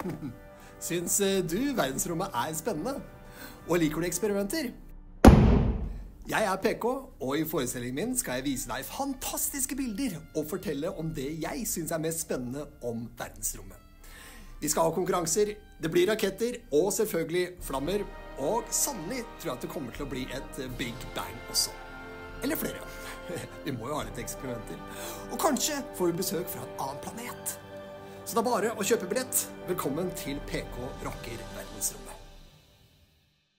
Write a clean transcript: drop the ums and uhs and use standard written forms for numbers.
Syns du verdensrommet er spennende? Og liker du eksperimenter? Jeg er PK, og i forestillingen min skal jeg vise deg fantastiske bilder og fortelle om det jeg syns er mest spennende om verdensrommet. Vi skal ha konkurranser, det blir raketter og selvfølgelig flammer, og sannelig tror jeg at det kommer til å bli et Big Bang også. Eller flere. Vi må jo ha litt eksperimenter. Og kanskje får vi besøk fra en annen planet. Så det er bare å kjøpe billett. Velkommen til PK rocker verdensrommet.